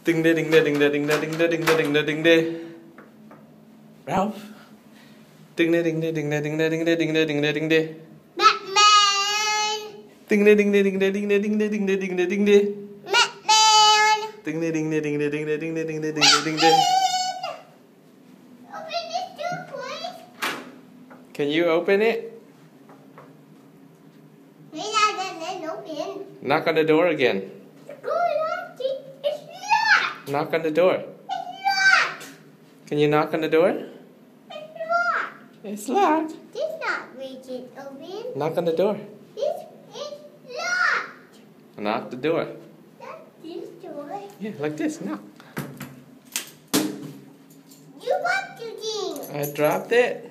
Ding de ding de ding de ding de ding de ding de ding de ding de. Ralph. Ding de ding de ding de ding de ding de ding de ding de ding de. Batman. Ding de ding de ding de ding de ding de ding de ding de ding de. Batman. Ding de ding de ding de ding de ding de ding de ding de ding de. Open this door, please. Can you open it? Open. Knock on the door again. It's locked. Knock on the door. It's locked. Can you knock on the door? It's locked. It's locked. This not rigid open. Knock on the door. This is locked. Knock the door. That's this door. Yeah, like this. Knock. You want to do? I dropped it.